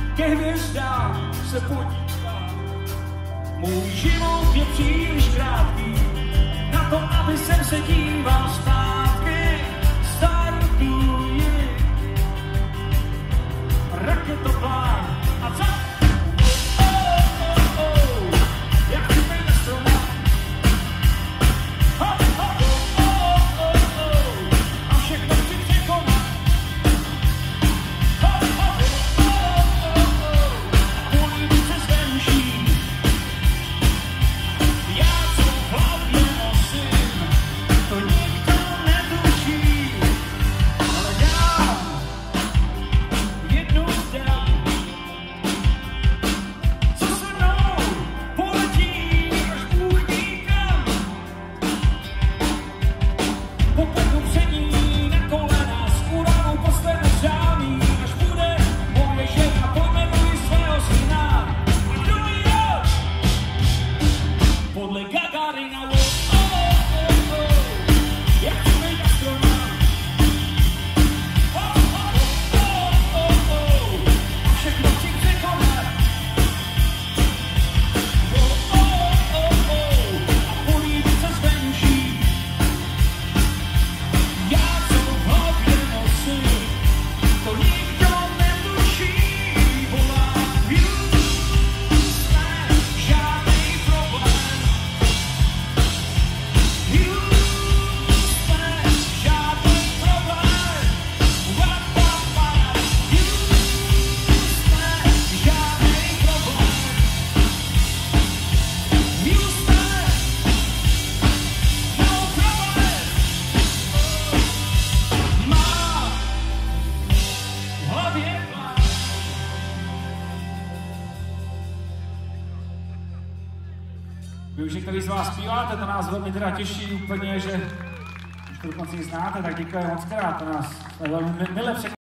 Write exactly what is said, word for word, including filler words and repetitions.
ke hvězdám se podívám. Můj život je příliš krátký na to, aby jsem se díval zpátky. Startuji raketoplán a co? Vy už některý z vás zpíváte, to nás velmi teda těší úplně, že už to dokonce znáte, tak děkujeme moc krát, to nás velmi mile překvapilo.